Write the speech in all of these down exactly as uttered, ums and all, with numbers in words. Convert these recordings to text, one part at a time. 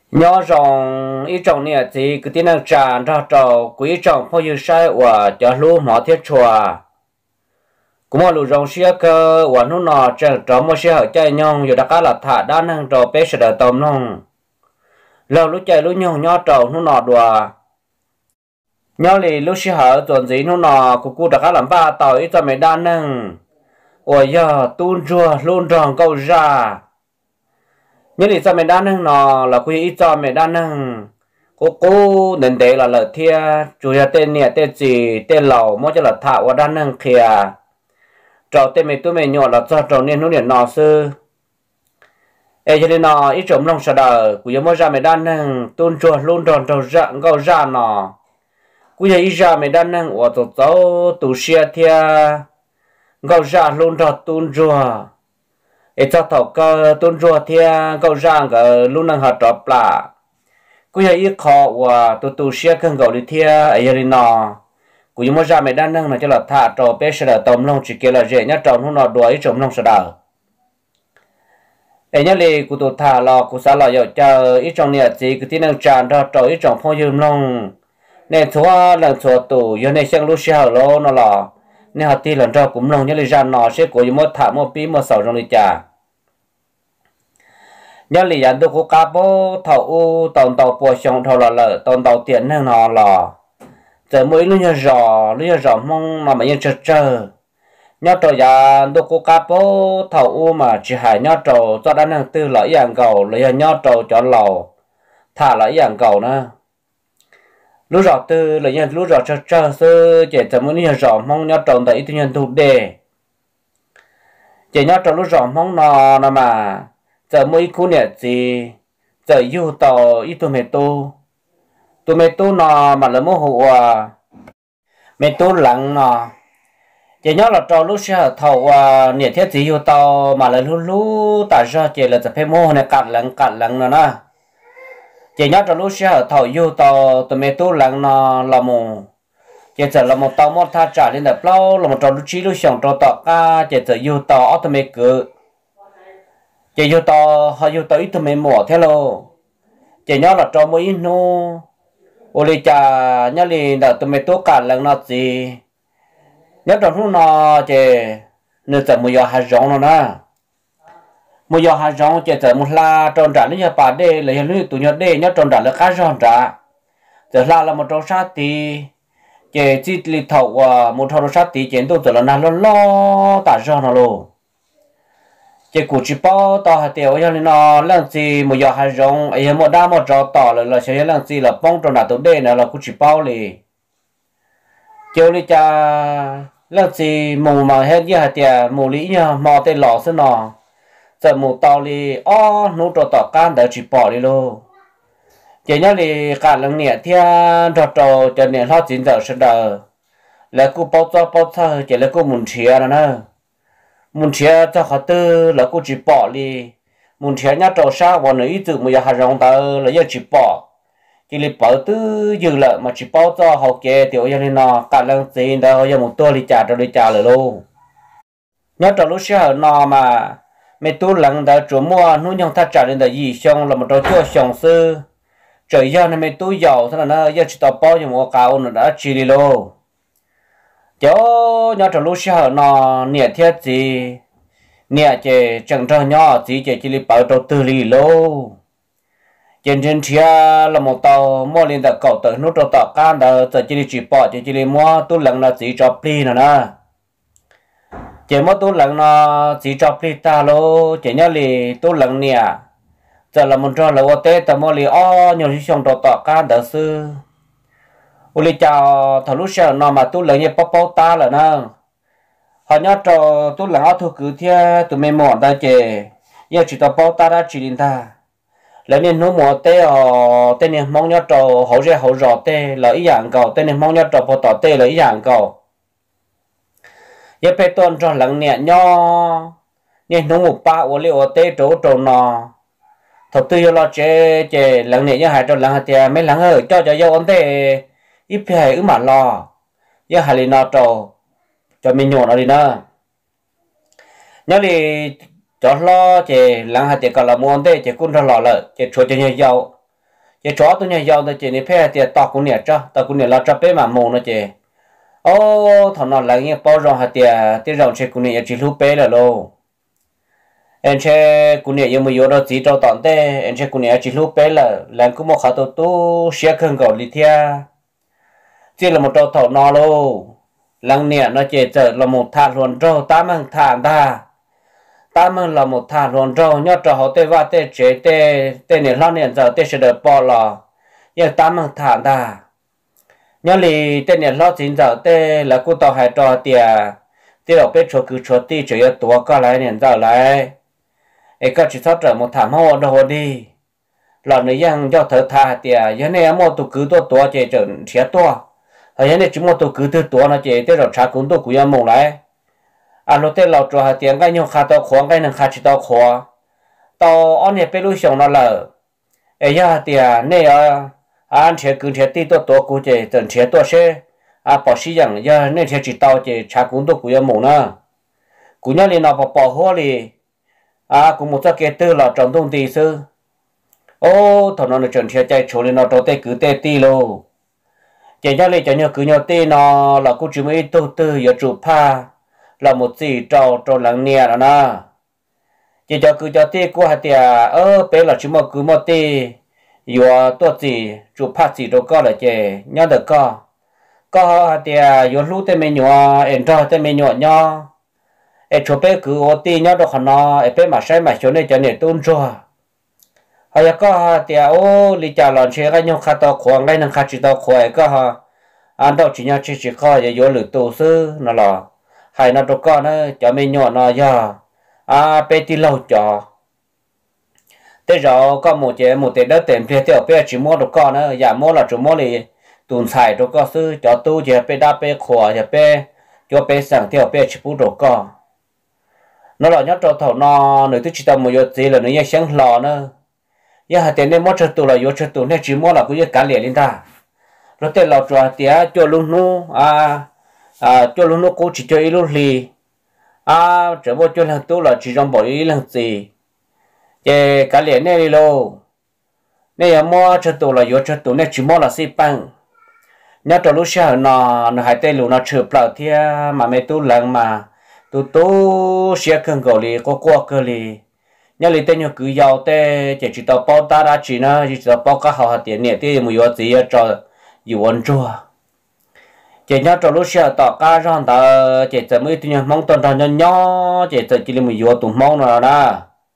nhỏ rong ít trồng nè thì cứ tin năng tràn ra trầu quý trồng phong như sai và cho lu mỏ thiết chùa cũng mà lu rong xia cơ và nó nọ chẳng trồng mà xia ở chạy nhông giờ đã cá là thả đa năng trầu bé sẽ đợi tôm nông lâu lúc chạy lúc nhông nhỏ trầu nó nọ đùa nhỏ lì lúc xia ở tuần gì nó nọ cụ cụ đã cá làm ba tàu ít cho mày đa năng ôi giờ tuôn chùa luôn tròn câu ra nhưng thì sao mày đan nâng nó là quy ít cho mày đan nâng cô cô nên để là lợi thia chủ yếu tên nè tên gì tên lầu mỗi cho là thạo và đan nâng kia trò tên mày tôi mày nhỏ là cho trò nên nó liền nọ sư ê cho nên nó ít trộm lòng sợ đời của mỗi ra mày đan nâng tôn chùa luôn tròn trò rạng gạo ra nọ cũng như ít ra mày đan nâng của tổ tấu tủ xe thia gạo ra luôn trò tôn chùa để cho thầu cơ tôn chùa thia câu rang cái lúc năng hạt trọp là cứ như ít khó và tu tu xe cần gạo đi thia ấy giờ nọ cứ như mỗi ra mấy đàn năng là cho là thả trò bé sẽ là tôm long chỉ kia là dễ nhất trồng không nọ đuổi trồng long sẽ đào ấy nhớ đi cứ tu thả lò cứ xả lò giờ chờ ít trồng nhiệt gì cứ tin năng tràn ra trò ít trồng phong dương long nên thua lần thua tủ giờ này sang lúc xe lô nó lò nên họ tin lần ra cũng long nhớ đi ra nọ sẽ cứ như mỗi thả mỗi pí mỗi sầu trong đi trà nhớ lì ăn được cá bố thầu u tàu tàu bùa xong thầu là lợ tàu tàu tiền hơn nó là giờ mới lúc nhớ rõ lúc nhớ rõ mong mà mấy chơi chơi nhớ trò ya được cá bố thầu u mà chỉ hay nhớ trò cho đàn hàng tư lợi dạng cầu lấy nhớ trò cho lầu thả lợi dạng cầu nữa lúc rõ tư lấy nhớ lúc rõ chơi chơi sư chỉ giờ mới nhớ rõ mong nhớ trò tại tự nhiên thuộc đề chỉ nhớ trò lúc rõ mong nó nó mà giờ mỗi khu nhà gì giờ yêu tàu ít tụi mẹ tu tụi mẹ tu nó mà là mô hộ à mẹ tu lặng nó chỉ nhớ là trò lúc xưa thầu à nhiệt thiết gì yêu tàu mà là lúc lúc tại sao chỉ là tập phê mô này cắt lặng cắt lặng nữa nè chỉ nhớ trò lúc xưa thầu yêu tàu tụi mẹ tu lặng nó là một chỉ giờ là một tàu một thà trả lên đập lâu là một trò lúc chí lúc xong trò tọt ca chỉ giờ yêu tàu tụi mẹ cứ chỉ vô to họ vô tới tụi mình mỏ theo lo chỉ nhớ là cho mấy nó ô lì cha nhớ lì đợt tụi mình tốt cả lần nào gì nhớ trong lúc nào chỉ nửa giờ một giờ hai rong rồi nè một giờ hai rong chỉ giờ một la tròn trả lúc giờ bà đê là lúc tụi nhớ đê nhớ tròn trả là khá tròn trả giờ la là một trâu sát thì chỉ chỉ lì thầu và một trâu sát thì chỉ tôi giờ là nào lo lo tả ra nó luôn chỉ cụ chỉ bao tao hạt tiêu cho nên nó làm gì một giờ hai rong ấy một đám một trò tỏ là là sẽ làm gì là bông trong nào tụi đây là cụ chỉ bao lì chiều đi cha làm gì mù mà hết như hạt tiêu mù lý nha mò tên lò xí nọ giờ mù tao lì ó nút trò tỏ can để chỉ bỏ đi luôn chỉ nhớ lì cả lần nhẹ thiên trò trò cho nên họ chín giờ sẽ đờ là cụ bao cho bao thơ chỉ là cụ muốn chia rồi nè muốn chia cho họ tư là cô chỉ bỏ đi muốn chia nhá trâu sa và nữa ý tưởng mà giờ hà rong ta là giờ chỉ bỏ chỉ là bỏ tư dư lợi mà chỉ bỏ cho họ kia tiểu cho nên nó cả lần gì đâu giờ một tôi đi trả cho đi trả lại luôn nhá trâu lúc xưa nó mà mẹ tôi lần đã chủ mua nuôi nhông ta trả lên là gì xong là một trâu chua xong sư trời giờ này mẹ tôi giàu thế là nó giờ chỉ tao bỏ cho một cao nó đã chỉ đi luôn chỗ nhỏ trong lúc sau nó nhẹ thiết gì nhẹ chỉ chẳng cho nhỏ gì chỉ chỉ li bảo đầu tư li lô trên trên chia là một tàu mua lên đặt cầu tới nút đầu tàu can đó giờ chỉ li chỉ bỏ chỉ chỉ li mua tu lần là chỉ cho pli nữa nè chỉ mua tu lần nó chỉ cho pli ta lô chỉ nhớ li tu lần nhẹ giờ là một trò là ô tê tao mua li o nhiều khi xong đầu tàu can đó sư uli chào thằng lúc sau nó mà tôi lấy như bóc bóc ta là nó họ nhớ cho tôi là họ thu cứ theo tụi mình mòn ta chè giờ chỉ tao bóc ta đã chỉ đến ta lấy nên nó mò tê ở tên này mong nhớ cho hậu ra hậu rõ tê là ý dạng cầu tên này mong nhớ cho bộ tỏ tê là ý dạng cầu giờ phải tuân cho lắng nhẹ nho nên nó một ba ô liu tê chỗ chỗ nó thật tư lo chè chè lắng nhẹ như hai cho lắng hạt mấy lắng ở cho cho dâu ổn tê ít phải ứ mà lo giờ hai lần nào trâu cho mình nhổ nó đi nữa nhớ đi cho lo chỉ lăng hạt chỉ còn là muốn thế chỉ cũng cho lo lợi chỉ cho cho nhau giàu chỉ chó tôi nhà giàu tôi chỉ này phải thì tao cũng nhẹ cho tao cũng nhẹ là cho bé mà mù nó chỉ ô thằng nó lại nghe bao rong hạt tiền tiền rong chơi cũng nhẹ chỉ lúc bé là lô anh chơi cũng nhẹ nhưng mà vô đó chỉ cho tận thế anh chơi cũng nhẹ chỉ lúc bé là làm cũng một khá tốt tu xe khẩn cầu đi theo chỉ là một trâu thầu nó lô lăng nhẹ nó chỉ chờ là một thằng luôn trâu tám hàng thằng ta tám hàng là một thằng luôn trâu nhớ trâu họ tê va tê chế tê tê nhẹ lo nhẹ giờ tê sẽ được bỏ lò nhưng tám hàng thằng ta nhớ lì tên nhà lo chính giờ tê là cô tàu hải trò tiề tê đầu biết chỗ cứ chỗ ti chỉ tua có lại nhận giờ lại ấy có chỉ thoát trở một thảm hồ đồ đi là người dân do thở thà tiề giờ này mua tụ cứ tua tua chỉ trận xé tua ở giờ này chỉ mua tụ cứ thứ tua nó chỉ tê đầu trả cũng tụ cũng yêu mông lại à lúc tê lão trò hạt tiền cái nhau khá tao khoáng cái năng khá chỉ tao khoa tao anh này biết lúc xong nó là ấy giờ tiề này à anh sẽ cứ sẽ điตัวตัวกูจะจนเสียตัวเช่อ่ะพอสิอย่างเยอะเนี่ยจะจิตเตาจะชากุนตัวกูยังหมดนะกูเนี่ยเลยนอพอพอหัวเลยอ่ะกูมุดจะเกตื้อหลอดจอมตรงตีซื้อโอ้ถนนจนเสียใจโชว์เลยนอตัวเตะcứเตะตีโลเจ้าเลยจะเนี่ยcứเนี่ยตีนอหลอดกูจะไม่ตู้ตื้ออย่าจูบผ้าหลอดหมดสี่จอจอหลังเนี่ยแล้วนะเจ้าcứจะตีกูหาเตียเออเป็นหลอดชิมอกูมอตีอยู่ตัวจีจูพัดจีตัวก็เลยเจย่อเด็กก็ก็เดียอยู่รู้แต่ไม่หนัวเอ็นรอแต่ไม่หนัวย่อเอ็ดชัวเป้คือโอตีย่อตัวขนอเอ็ดเป้มาใช้มาชนในจะเนี่ยตุ้นชัวเฮียก็เดียโอ้ลิจ่าหลอนเชื่อกันยกขาตัวขวางได้นังขาจีตัวขวายก็ฮะอันดอกจีน่าชิชิข้อจะโยนหรือตัวซื้อนั่นหรอให้นัตัวก็นะจะไม่หนัวน่อย่ออ่าเป้ที่เล่าจ่อthế rồi có một chế một tết đất tiền phía tiểu phía chỉ mua được con nữa giả mua là chỉ mua thì tuần xài được con sư cho tu chế phía đa phía khỏa chế phía cho phía sang tiểu phía chỉ mua được con nó là nhớ cho thầu nó nếu tôi chỉ tao một giờ gì là nó như sáng lò nữa giờ hạt tiền nên mua cho tu là giờ cho tu nên chỉ mua là cũng như cả liền lên ta rồi tiền lò cho tiền cho luôn nu à à cho luôn nu cũng chỉ cho ít luôn lì à chỉ mua cho lần tu là chỉ trong bỏ ít lần gì cái cái liền này lô này mua cho tụ là vô cho tụ này chỉ mua là xí băng nhớ cho lúc sau nó nó hai tay lù nó chụp lại thì mà mấy tụ lần mà tụ tụ xé cơn gò lì có qua cơ lì nhớ lì tên nhớ cứ giàu tê chỉ chỉ tao bao ta đã chỉ nó chỉ tao bao cả họ tiền nhẹ thì một vô gì cho yêu ôn chua chỉ nhớ cho lúc sau tao cá rong tao chỉ chỉ mới tụi nhớ mong tuần tao nhớ nhớ chỉ chỉ chỉ một vô tụi mong rồi đó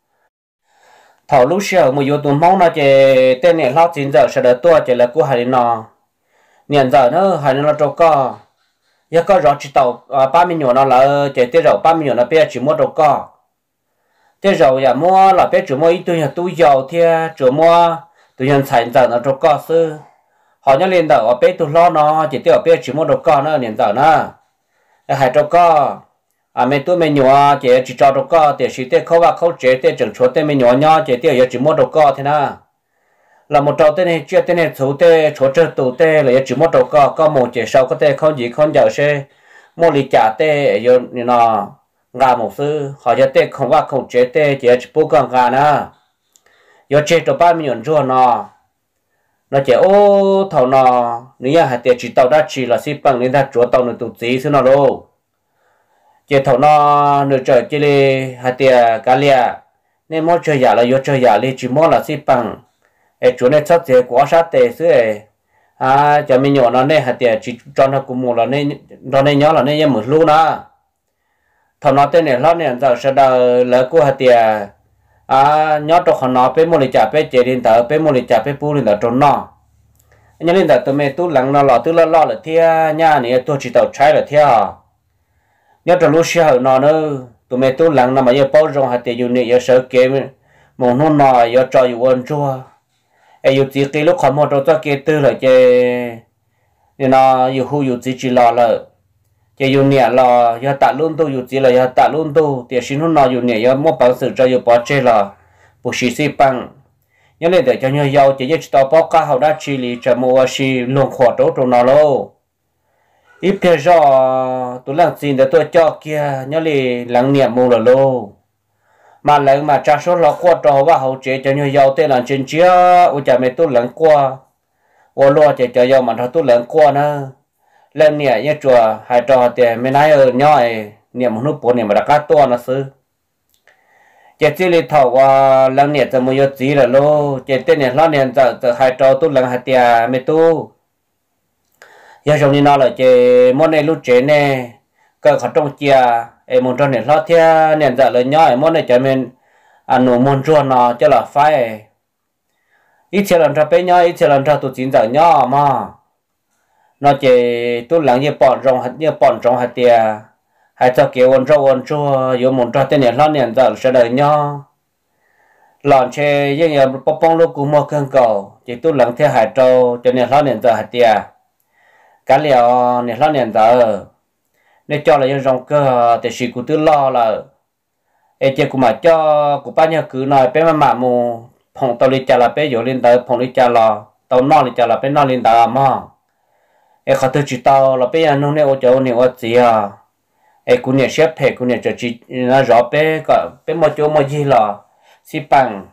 thầu lúc sau một vô tụi mong nó chỉ tên này lót chín giờ sẽ đợi tua chỉ là của hai nó nhận giờ nó hai nó trâu co giờ có rõ chỉ tàu ba mươi nhổ nó là chỉ tiêu rồi ba mươi nhổ nó bây chỉ mua trâu co tiêu rồi giờ mua là bây chỉ mua ít tuổi tuổi giàu thì chỉ mua tuổi nhân sản giờ nó trâu co sư họ nhớ lên đầu bây tụi lo nó chỉ tiêu bây chỉ mua trâu co nó nhận giờ nó hai trâu co à mấy tuổi mấy nhỏ chỉ chỉ cho đồ co để chỉ để khâu và khâu chế để chỉnh chuột để mấy nhỏ nhỏ chỉ để giờ chỉ mua đồ co thế nào là một trâu tên này chưa tên này số tên chỗ chơi tủ tên là chỉ mua đồ co có một chỉ sau có tên không gì không giàu xe mua lì trả tên giờ nó gà một sư họ giờ tên không và không chế tên chỉ chỉ bố con gà nữa giờ chế đồ ba million rồi nó nó chỉ ô thầu nó nếu hạt tiền chỉ tàu đã chỉ là xí bằng nên ta chúa tàu nó tụt gì xí nó đâu chỉ thầu nó nửa trời chỉ là hạt tiền cá lia nên mỗi trời giả là vô trời giả li chỉ mỗi là xí bằng ấy chỗ này sắp xếp quá sát tệ xứ ấy à cho mình nhỏ nó này hạt tiền chỉ cho nó cùng một là nên nó này nhỏ là nên em mở luôn đó thầu nó tên này lót này giờ sẽ đợi là của hạt tiền à nhỏ cho họ nó bé mua lịch trả bé chế điện tử bé mua lịch trả bé pu điện tử trốn nó nhớ điện tử tụi mày tu lắng nó lọ tu lo lo là thia nha này tôi chỉ tàu trái là thia nhớ cho lúc sau nó nữa tụi mày tu lắng nó mà giờ bao rong hạt tiền yêu này giờ sợ kiếm một nón nọ giờ cho yêu ơn chua ai yêu chỉ cái lúc họ mua đồ cho kia tư là chơi nên nó yêu hu yêu chỉ chỉ lo là chơi yêu nhẹ lo giờ tạ luôn tu yêu chỉ là giờ tạ luôn tu tiền xin nón nọ yêu nhẹ giờ mua bằng sự cho yêu bỏ chơi là bù xì xì bằng nhớ lên để cho nhau giàu chỉ chỉ tao bỏ cả hậu đã chỉ lý cho mua xì luôn khỏa trâu trâu nó lô ít kia do tôi làm gì để tôi cho kia nhớ lì lắng niệm mua là lô mà lần mà cha số lo qua trò và hậu chế cho nhiều giàu tên là trên chia u cha mẹ tôi lần qua u lo chế cho giàu mà thằng tôi lần qua nữa lần nè như chùa hai trò thì mấy nay ở nhỏ niệm một nút bốn niệm mà đã cắt to nó sư chế chỉ li thầu qua lần nè cho mua gì là lô chế tên nè lo nè giờ giờ hai trò tôi lần hai tia mẹ tu giờ trong như nó là chế món này lúc chế nè cơ khẩu trong chia em muốn cho nè lo theo nè giờ là nhỏ món này cho mình ăn nụ muốn cho nó cho là phải ít chơi lần cho bé nhỏ ít chơi lần cho tụi chín giờ nhỏ mà nó chỉ tôi lắng như bọn rong hạt như bọn rong hạt tiền hay cho kiểu ôn rau ôn chua yêu muốn cho tên này lo nè giờ sẽ đợi nhỏ lòn chơi như như bông bông lúc cũng mua cơn cầu chỉ tôi lắng theo hạt trâu cho nên lo nè giờ hạt tiền cá liều nè lo nè giờ nên cho là những rong cơ thì chỉ của tôi lo là em chỉ cũng mà cho của ba nhà cứ nói bé mà mà mù phòng tàu đi chả là bé vô lên tới phòng đi chả là tàu nọ đi chả là bé nọ lên tới mà em khó tôi chỉ tàu là bé anh nông này ô châu này ô gì à em cũng nhớ xếp hè cũng nhớ cho chị nó rõ bé cả bé một chỗ một gì là xí bằng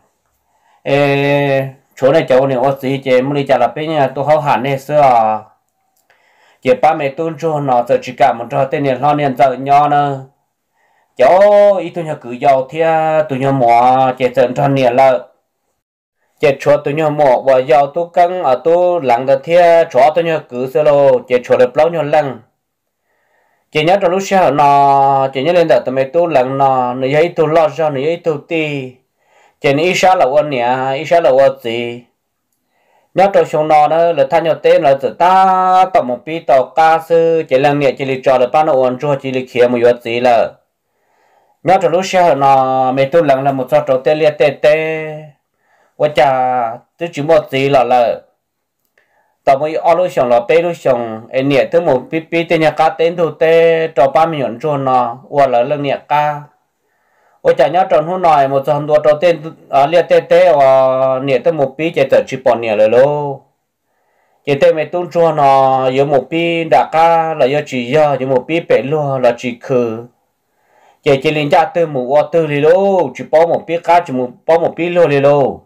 em chỗ này châu này ô gì chị muốn đi chả là bé nhà tôi hao hẳn này xưa à chị ba mẹ tôi cho nó giờ chỉ cả một trò tên này lo nên giờ nhỏ nữa cháu ý tôi nhớ cứ giàu theo tôi nhớ mỏ chế trận cho nè là chế cho tôi nhớ mỏ và giàu tôi căng ở tôi lặng được theo cho tôi nhớ cứ sơ lô chế cho được lâu nhớ lặng chế nhớ trong lúc sau nó chế nhớ lên đợt tôi mấy tôi lặng nó người ấy tôi lo cho người ấy tôi ti chế ý sao là quan nè ý sao là quan gì nhớ trong số nó nữa là thay nhau tên là tự ta tao một pi tao ca sư chế lặng nè chế lịch cho được bao nhiêu ôn cho chế lịch kia một vật gì là nhớ trong lúc sau nó mấy tôi lặng là một số trò tê liệt tê tê và chả tôi chỉ một gì là là tao mới ở lúc xong là bé lúc xong em nhẹ tới một pi pi tên nhà cá tên thu tê trò ba mươi nhọn cho nó và là lần nhẹ cá và chả nhớ trong hôm nay một số đồ trò tên ở liệt tê tê và nhẹ tới một pi chạy tới chỉ bỏ nhẹ rồi lô chỉ tên mấy tôi cho nó có một pi đã cá là do chỉ do có một pi bể luôn là chỉ khử chỉ chỉ liên gia từ một ô từ lì lô chỉ bỏ một pi cá chỉ một bỏ một pi lô lì lô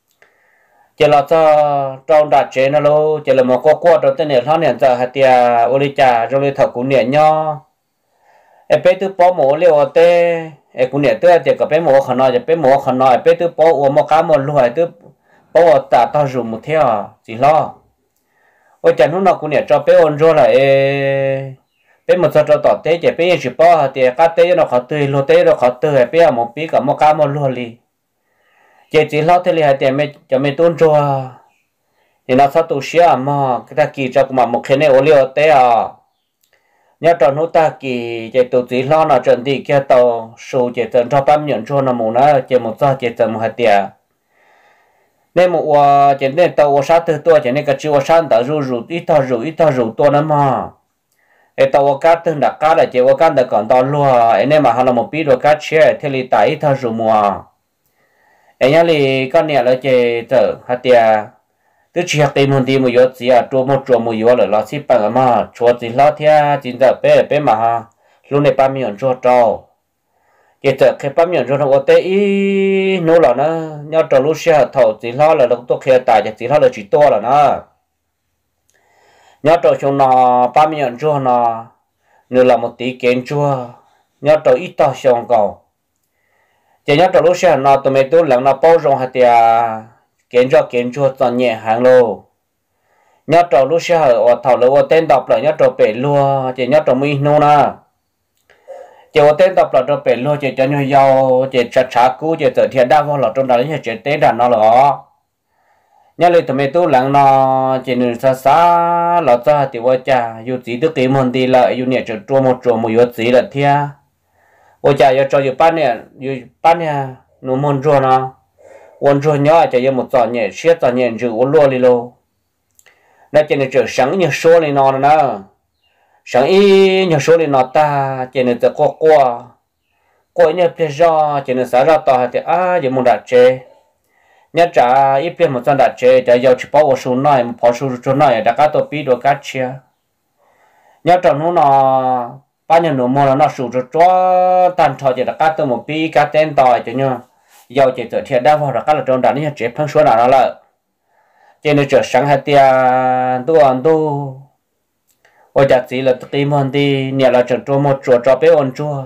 chỉ là cho trong đặt chế nó lô chỉ là một cô cô trong tên này nó nhận giờ hạt tiền ô li trà trong li thọ cũng nhận nhau em bé từ bỏ một liều tê em cũng nhận từ thì có bé một khăn nói chỉ bé một khăn nói bé từ bỏ uống một cá một loại từ bỏ tạ tao dùng một theo chỉ lo ôi chẳng lúc nào cũng nhận cho bé ôn rồi là em bé một số trò tỏ tế chỉ bé chỉ bỏ thì cá tế nó khó tươi lô tế nó khó tươi bé một bí cả một cá một lô li chỉ chỉ lo thế là tiền mấy cho mấy tuần rồi thì nó sao tụ xía mà cái ta kỳ cho mà một cái này ô liu tế à nhớ tròn nút ta kỳ chỉ tụ chỉ lo nó trận đi kia tàu số chỉ trận cho bám nhận cho nó một nó chỉ một giờ chỉ trận một hạt tiền nên một chỉ nên tàu sát từ tua chỉ nên cái chiều sát đã rủ rủ ít thao rủ ít thao rủ tua nữa mà cái tàu cá từng đặt cá là chỉ cá đã còn tàu luôn nên mà họ là một bí đồ cá chia thì li tại ít thao rủ mùa em nhớ li con này là chỉ chờ hạt tiền tức chỉ hạt tiền một tí một yếu gì à chua một chua một yếu là nó xí bằng mà chua gì lo theo chính giờ bé bé mà ha lúc này ba miệng chua trâu chỉ chờ khi ba miệng chua trâu tê ý nô là nó nhớ trâu lúc xe thầu chỉ lo là lúc tôi khi tài chỉ lo là chỉ to là nó nhớ trâu chúng nó ba miệng chua nó nữa là một tí kén chua nhớ trâu ít to xong cầu chỉ nhớ trâu lúc xe nó tụi mình tôi lặng nó bao rong hạt tiền kiến cho kiến chua toàn nhẹ hàng lô nhớ trâu lúc xe ở thảo lô tên đọc là nhớ trâu bể lúa chỉ nhớ trâu mi nô na chỉ ở tên đọc là trâu bể lúa chỉ cho nhau giàu chỉ chặt chả cú chỉ tự thiệt đa vào là trong đó chỉ tên đàn nó là nhớ lại tụi mình tu lặng nó chỉ nên xa xa là cho thì vợ cha yêu chỉ được cái món gì là yêu nhẹ cho chua một chua một yêu chỉ là thia vợ cha yêu cho yêu bán nè yêu bán nè nó món chua nó ôn rồi nhớ cho yêu một giỏ nhẹ xiết giỏ nhẹ chữ ôn lúa đi lô nãy cho nên chữ sáng như số này nó nữa sáng y như số này nó ta cho nênจะqua qua qua như bây giờ cho nên sao ra tao thì à giờ muốn đặt chế nhớ trả ít biết một trăm đặt chế để giờ chỉ bảo số này một bảo số số này đã cả tổ pi đồ cá chia nhớ trong nó nó bao nhiêu nụ mua nó sụt cho tan thọ chỉ là cá tôm một pi cá tên tỏi cho nhau giàu chỉ tự thiệt đa vào là cá là trong đàn này chế phân số nào đó là cho nên trở sáng hai tia tu ăn tu ôi chả chỉ là tìm hơn đi nhà là chẳng cho một chỗ cho bé ôn chua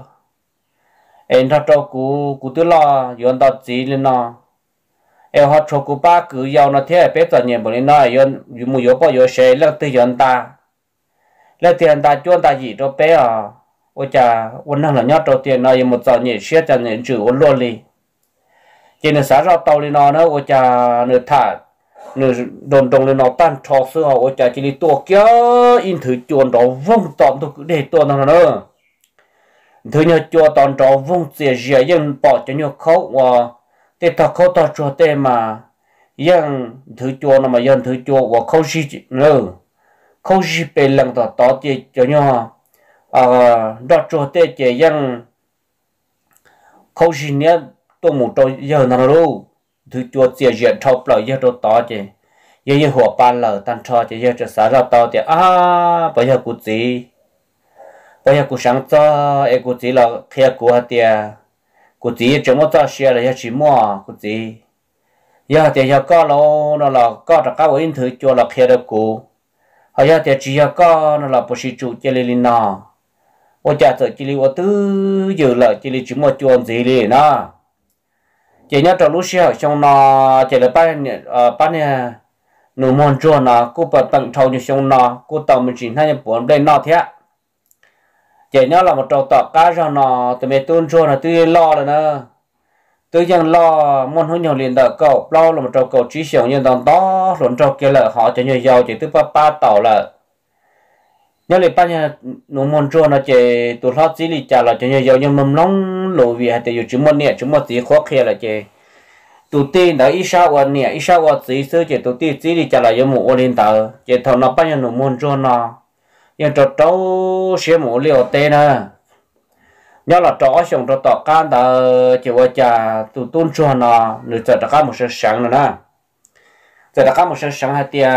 em thọ cho cú cú tự lo yon tao chỉ lên nó em họ cho cú ba cứ giàu nó thế bé tao nhận bởi nó yon dùng một yếu bao yếu sẽ là từ yon ta là tiền ta chuan ta gì cho bé à ôi chà ôn năng là nhót đầu tiền nó một giờ nhẹ xét cho nhẹ chữ ôn luôn đi chỉ nên sáng ra tàu lên nó nữa ôi chà nửa thả nửa đồn đồng lên nó tan trò xưa ôi chà chỉ đi tua kia in thử chuồn đó vung tóm tôi cứ để tuần nó nữa thứ nhất chùa tòn trò vung xìa xìa nhưng bỏ cho nhiều khâu và để ta khâu ta chùa tê mà nhưng thứ chùa nó mà dân thứ chùa và khâu gì nữa không chỉ về lần đó đó thì cho nhau à đó cho thế chỉ yang không chỉ nhớ tôi muốn tôi giờ nào đâu thứ cho chia diện thâu lại giờ tôi đó chứ giờ giờ họ ban lờ tan cho chứ giờ cho xã ra tao thì à bây giờ cụ gì bây giờ cụ sáng cho em cụ gì là khi cụ hạt tiền cụ gì chỉ muốn cho xe là giờ chỉ mua cụ gì giờ thì giờ có lo nó là có tất cả những thứ cho là khi được cụ họ giờ thì chỉ có nó là bác sĩ chủ chỉ lên nó, ở nhà tự chỉ lên ở tư giờ là chỉ lên chỉ một chuyện gì đi nó, chỉ nhớ trong lúc xưa trong nó chỉ là ban ban này nụ mòn chuột nó cũng bận bận thâu như trong nó cũng tàu mình chỉ hay bốn đây nó thế, chỉ nhớ là một trâu tọt cá cho nó từ mấy tuần chuột là từ lo rồi nữa. Tôi chẳng lo môn hướng nhiều liền đỡ cậu lo là một trò cậu trí sống nhưng đó đó luôn trò kia là họ cho nhiều giàu chỉ từ ba ba tàu là nhớ lại ba nhà nụ môn chua nó chỉ tụi họ chỉ li trả là cho nhiều giàu nhưng mầm nóng lộ vì hay từ chúng một nè chúng một gì khó khăn là chỉ tụi tin đã ít sao ở nè ít sao ở chỉ sơ chỉ tụi tin chỉ li trả là giống một lên tàu chỉ thằng nó ba nhà nụ môn chua nó nhưng trò trâu xe một liều tên à nhớ là trò xong trò tọt can đã chỉ qua cha tụi tuôn chua nó nửa giờ đã có một sự sáng nữa nè giờ đã có một sự sáng hay tia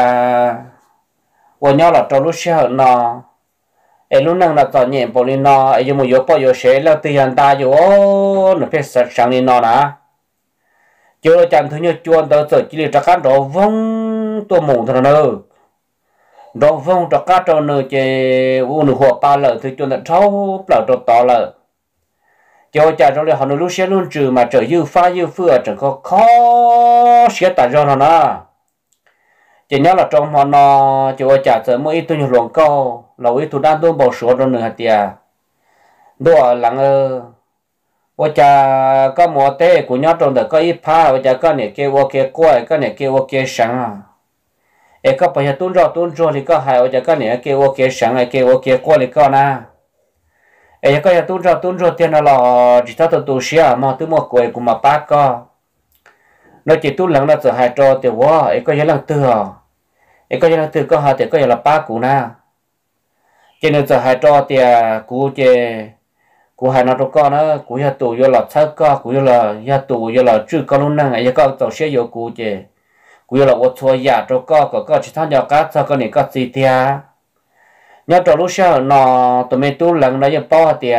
qua nhớ là trò lúc sau nó em lúc năng là tọt nhẹ bỏ lên nó em dùng một yếu bao yếu sẽ là từ hiện tại dù nó phải sáng lên nó nè chưa chẳng thứ nhất chuồn tới giờ chỉ là các đồ vong tua mỏng thôi nữa đồ vong cho các trò nữa chỉ u nửa hộp ba lợn thì chuồn là trâu lợn trâu to lợn cho cha trong này họ nói lúc xưa luôn trừ mà trở dư pha dư phưa chẳng có khó xé tại do nó nè chỉ nhớ là trong họ nó cho cha giờ mỗi ít tôi nhiều lòng câu là ít tôi đang tôi bảo số trong nửa hạt tiền đùa lặng ơ ôi cha có một té của nhớ trong đời có ít pha ôi cha có này kia ô kia quay có này kia ô kia sáng à ấy có bây giờ tuôn ra tuôn ra thì có hai ôi cha có này kia ô kia sáng này kia ô kia quay thì có na ấy cái tuôn ra tuôn ra tiền là chỉ thao tụi xia mà từ một quầy của mà ba co nó chỉ tuôn lằng là giờ hai trò tiền quá ấy cái gì lằng từ à ấy cái gì lằng từ có hai tiền cái là ba của na cho nên giờ hai trò tiền của chế của hai nó con nó của nhà tù vô là thắt co của là nhà tù vô là chưa có luôn năng ấy có tàu xe vô của chế của là ô tô nhà trò co có có chỉ thao nhà cá sao có này có gì tiền nhớ trò lúc sau nó tụi mình tu lần đó giờ bao tiền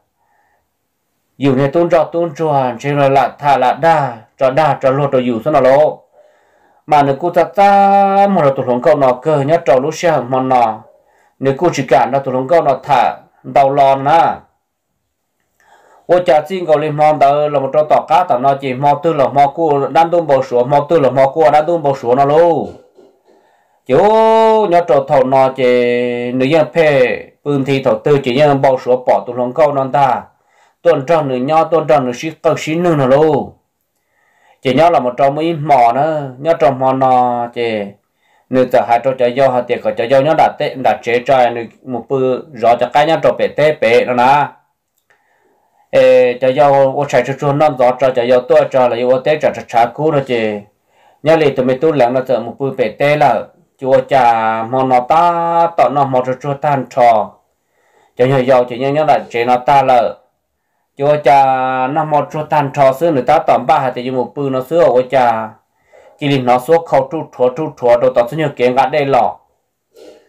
dù này tu cho tu chuẩn chỉ là lạ thà lạ đa trò đa trò lô trò dù sao nó lỗ mà nếu cô ta ta một là tụi chúng câu nó cơ nhớ trò lúc sau mà nó nếu cô chỉ cản là tụi chúng câu nó thả đầu lon na ô cha xin gọi lên mòn đó là một trò tỏ cá tao nó chỉ mò tư là mò cô đang tu bầu sủa mò tư là mò cô đang tu bầu sủa nó luôn chú nhớ trò thầu nó chỉ nữ dân phê bưng thì thầu tư chỉ nhân bao số bỏ tụi lòng câu non ta tuần tròn nữ nho tuần tròn nữ sĩ câu sĩ nữ nào luôn chỉ nhớ là một trò mới mò nữa nhớ trò mò nó chỉ nữ giờ hai trò chạy do hai tiệc chạy do nhớ đặt tệ đặt chế trai nữ một bữa rõ cho cái nhớ trò bể tê bể nó nè ê chạy do ô chạy cho chuồn non rõ trò chạy do tôi trò là ô tê trò trò trà cũ rồi chỉ nhớ lì tụi mình tu lắng là giờ một bữa bể tê là chúa cha mà nó ta tao nó một chúa tan trò cho nhiều giàu chỉ nhớ nhớ là chế nó ta là chúa cha nó một chúa tan trò xưa người ta tóm ba hạt thì một bự nó xưa của cha chỉ là nó số khâu trụ thua trụ thua đồ tao sẽ nhiều kiện gạt đây lọ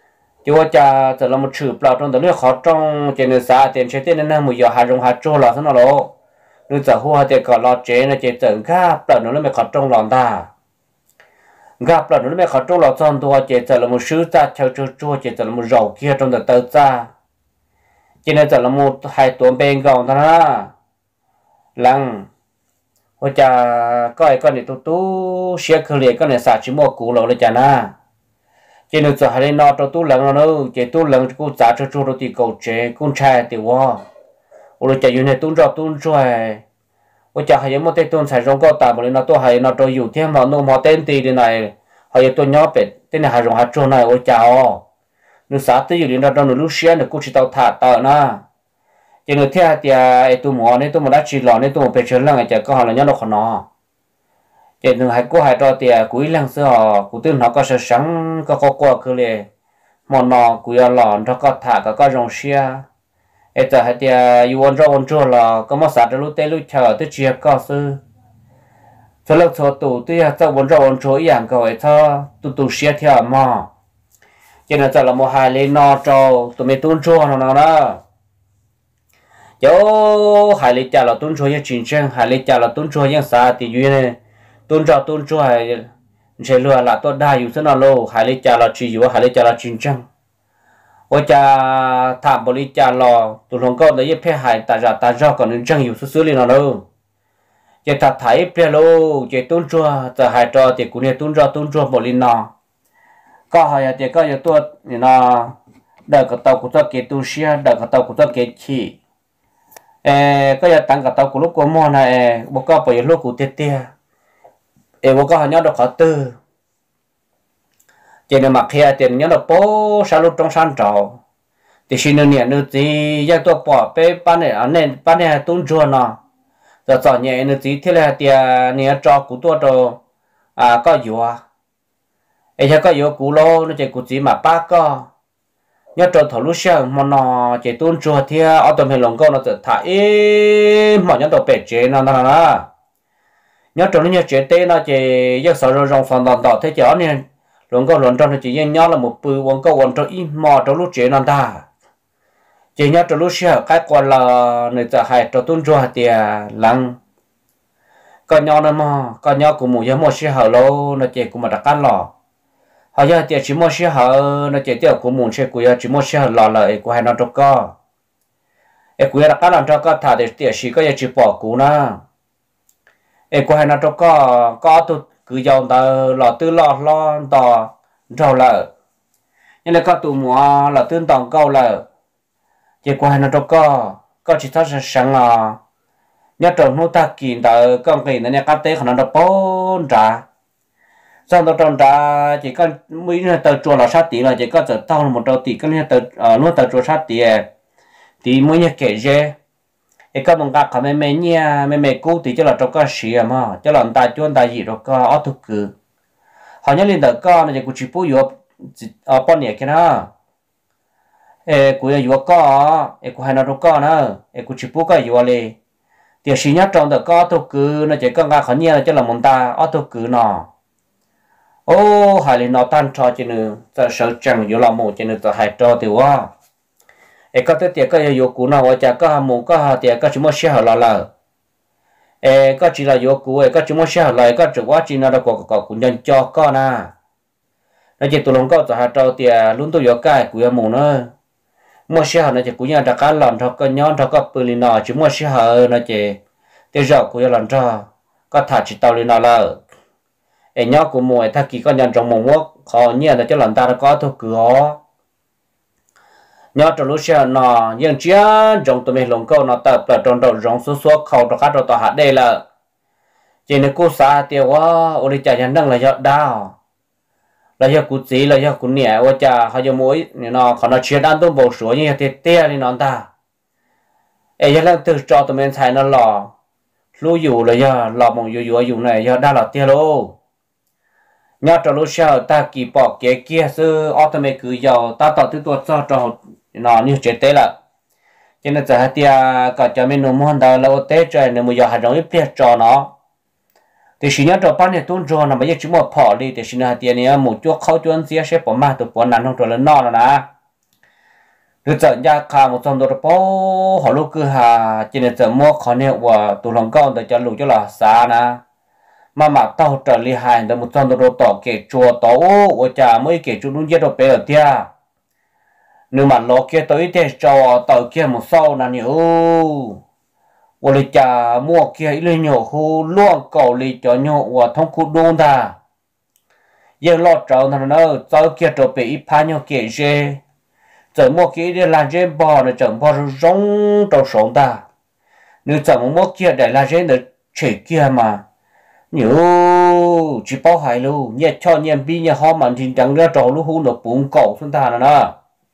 chúa cha giờ là một chữ bảo trong đó nước khó trong trên nước xã tiền chế tiền nên một giờ hai rong hai trâu là thế nào đó nước giờ hoa tiền còn lo chế nó chế整gáp bảo nó mới khó trong lòng ta gáp bảo nó mới khó trong lòng trong tôi chế giờ là một sứ ta theo chua chua chế giờ là một rau kia trong đó tơ ra cho nên giờ là một hai tuần bên gòn ta lăng ôi cha coi con này tu tu xe khơi liền con này xả chỉ mua cũ rồi cha na chỉ nếu giờ hai nó cho tu lăng nó chỉ tu lăng cũng trả cho chú rồi thì cầu chế cũng trai thì wa ôi cha yêu này tu cho tu chơi ôi cha hay một tên tu xài rong có tạm rồi nó tu hay nó cho yêu thêm mà nó mà tên thì này hay tu nhỏ bé tên này hay rong hay cho này ôi cha ô nếu xả tới yêu nó cho nó lúc xe nó cũng chỉ tao thả tao na chỉ nếu theo thì tôi muốn nên tôi muốn đã chỉ lo nên tôi muốn phải chơi lăng cái có họ là nhớ nó khó nó chỉ nếu hai cô hai trò thì cuối lăng xưa họ cũng tương nó có sự sáng có có qua cứ liền mà nó cũng là lòn nó có thả có có rong xia ấy giờ hai thì yêu ôn rau ôn chua là có một sản lúc tết lúc chờ tới chia có sư cho lúc cho tụ tôi cho ôn rau ôn chuaอย่างcái ấy cho tụ tụ xia theo mà chỉ là giờ là một hai lên nó cho tụi mình tuôn chua nó nó đó chỗ hai lý cha là tuân chúa những chính tranh hai lý cha là tuân chúa những xã thì như này tuân chúa tuân chúa hay sẽ lừa là tôi đaอยู่ nó lâu hai lý cha là chỉอยู่hai lý cha là chính tranh ôi cha thảm bồ lý cha là tụi nó có đấy phê hại ta ra ta ra còn những tranhอยู่ xứ li nó lâu chỉ ta thấy phê lâu chỉ tuân chúa giờ hai trò thì cũng như tuân chúa tuân chúa bồ lý nó có hai thì có nhiều tôi nó đợi cái tàu của tôi kể tu sửa đợi cái tàu của tôi kể chỉ có giờ tăng cả tàu của lúc của mò này bố có bởi lúc của tiệt tiệt bố có họ nhớ được khó tư chỉ nên mặc kia tiền nhớ được bố sao lúc trong sân trầu thì xin nên nhận được gì giờ tôi bỏ bé ban này anh nên ban này tuôn chua nó giờ chọn nhẹ được gì thế là tiền nhớ cho của tôi rồi à có gì à ấy giờ có gì của lo nó chỉ của gì mà ba có nhớ cho thầu lúc sáng mà nó chỉ tuôn chua thì ở tầm hình lòng câu nó tự thả mà nhớ tàu bể chế nó nó nó nhớ cho nó nhớ chế tê nó chỉ nhớ sợ rồi rong phòng đòn đỏ thế chó nên lòng câu lòng trong nó chỉ nhớ là một bự quần câu quần cho im mò cho lúc chế nó ta chỉ nhớ cho lúc sáng cái quan là người ta hay cho tuôn chua thì lăng còn nhau nó mà còn nhau cũng muốn nhớ một sự hở lâu nó chỉ cũng mà đặt ăn lò họ giờ thì chỉ mua xe họ nó chỉ tiêu của muốn xe của chỉ mua xe lò lợi của hai nó trong co em của là các làm cho có thả để tiền chỉ có chỉ bỏ cũ na em của hai nó trong co có tôi cứ dòng tờ lò tư lò lo tò rau lợi nhưng là có tụ mua là tương tòng câu lợi chỉ của hai nó trong co có chỉ thoát sáng là nhất trong nút ta kín tờ con cái này các tế của nó được bốn trả xong tao tròn ra chỉ có mấy tờ chùa là sát tí là chỉ có giờ tao một đầu tí cái này tờ nuôi tờ chùa sát tí tí mấy nhà kể dê cái các đồng các mấy mấy nhà mấy mấy cũ thì cho là trong cái xí mà cho là ta chuyên ta gì rồi có ở thuộc cử họ nhớ lên tờ con là chỉ của chị bố yếu ở bên này cái nào ê của yếu có ê của hai nó đâu có nữa ê của chị bố có yếu lên thì xí nhất trong tờ có thuộc cử nó chỉ có ngã khó nhớ cho là một ta ở thuộc cử nó ô hai lần nó tan cho cho nên ta sợ chẳng yếu làm một cho nên ta hai cho thì quá ấy có thể tiệt có yếu cũ nào ở chả có hàm một có hạt tiệt có chỉ một xe hở là là ấy có chỉ là yếu cũ ấy có chỉ một xe hở lại có chỉ quá chỉ nó đã có có cũng nhân cho con à nó chỉ tụi nó có hai cho tiệt luôn tôi yếu cái của một nữa một xe hở nó chỉ cũng nhân đã cá lòn cho con nhon cho con bự lên nó chỉ một xe hở nó chỉ tiêu dầu của lòn cho có thả chỉ tàu lên nó là ấy nhớ của mùi ta chỉ có nhận trong mồm quốc khó nhớ là cho lần ta đã có thuộc cửa nhớ trong lúc xưa nó nhưng chia trong tụi mình lồng câu nó tập là trong đầu rong số số khâu trong các đầu tàu hạt đây là chỉ nên cố xa tiêu quá ôi đi chạy nhận năng là do đau là do cụ gì là do cụ nhẹ ôi chà họ do mũi nó còn nó chia đan tôm bầu sủa như thế tia đi nó ta ấy giờ lần từ cho tụi mình xài nó lò lưu dụ là do lò mỏng dụ dụ dụ này do đa là tia lô nhớ trong lúc sau ta kỳ bỏ cái kia sư automate cứ giàu ta tạo thứตัวcho cho nó như chế tế là cho nên giờ thì cả cho mình nông dân đó là tế trời nên bây giờ hạt giống ít biết cho nó thì xin nhớ cho bạn này tuân cho nó bây giờ chỉ một phỏ đi thì xin hạt tiền này một chút khâu chuyên gì sẽ bỏ mà tụi bọn năn không cho lớn no rồi nè lúc giờ nhà khá một trong đó bố họ lúc cứ hà chỉ nên giờ mua khó nè và tụ lòng con để cho lũ cho là xa nè mà mà tao trở li hai để một trong đó tỏ kể chùa tàu và chả mới kể chùa đúng giết đồ bé ở tia nếu mà lo kia tới thế cho tàu kia một sau là nhiều và lấy chả mua kia ít lên nhiều khu luôn cầu li cho nhau và thông khu đôn ta giờ lo trâu thằng nó tàu kia đồ bé ít phá nhau kể dê giờ mua kia để làm dê bò nó chẳng bò rong trâu sống ta nếu chẳng mua kia để làm dê được chỉ kia mà nhiều chỉ bao hai luôn nhẹ cho nhẹ bi nhẹ ho mà chính chẳng ra trâu lúc hú nó bún cổ xuống ta nữa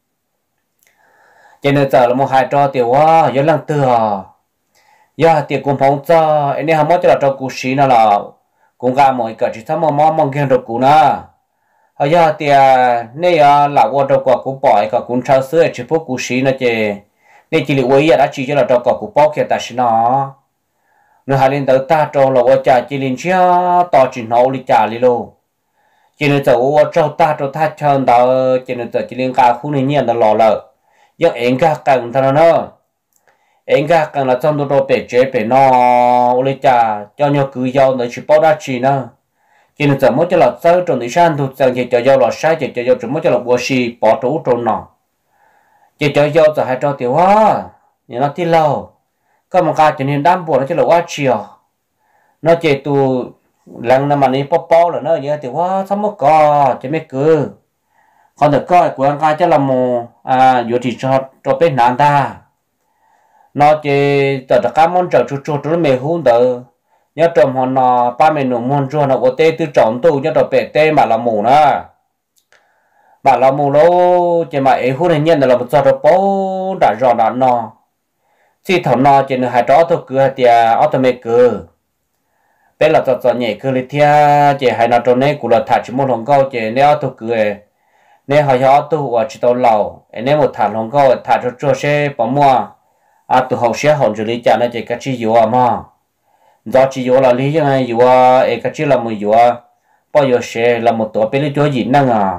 cho nên giờ là một hai trò tiểu quá giờ lần tư à giờ tiểu cũng phong cho anh em mới cho là trò cú xí nào là cũng ra mọi cái chỉ thắm mà mong mong khen trò cú na bây giờ tiểu này à là qua trò quả cú bỏ cái cũng trao sữa chỉ phụ cú xí nữa chứ này chỉ là quay đã chỉ cho là trò quả cú bỏ kia ta xí nó nếu hai lên tới ta trò là qua trả chỉ lên chia to chỉ nấu đi trả đi luôn chỉ nên giờ qua trò ta trò ta chân đó chỉ nên giờ chỉ lên cả khu này nhiên là lò lợ giờ anh cả cần thằng nó anh cả cần là trong đồ bể chế bể nó lấy trả cho nhau cứ giao nữa chỉ bao đa chỉ nữa chỉ nên giờ mới cho là sơ trong đi sang thuộc rằng chỉ cho giao là sai chỉ cho giao chỉ mới cho là bùa xì bỏ trú trong nó chỉ cho giao giờ hai trò tiểu hóa nhưng nó thì lâu có một cái cho nên đam bùa nó cho là quá chiều nó chỉ tu lần nào mà đi bao bao là nó như tiểu hóa sao mới có chỉ mấy cứ còn được coi của anh cái cho là một à dù chỉ cho cho bên nạn ta nó chỉ từ tất cả món trở chút chút nó mê hôn đỡ nhớ trồng họ nó ba mẹ nụ môn cho nó có tê từ trọng tu nhớ đồ bể tê mà là mù nữa mà là mù lô chỉ mà ấy hôn hình nhân là một giờ đồ bố đã rõ đã nó chỉ thằng nó chỉ là hai chó thôi cứ thì ở thôi mẹ cứ bé là cho cho nhảy cứ lên thia chỉ hai nó trong này cũng là thả chỉ một lòng câu chỉ nếu thôi cứ nếu họ họ tu và chỉ tao lâu nếu một thằng không có thằng cho cho xe bỏ mua à tu học xe học xử lý trả nó chỉ cái chi yếu mà do chi yếu là lý như này yếu à cái chi là một yếu à bao nhiêu xe là một tổ bên chỗ gì năng à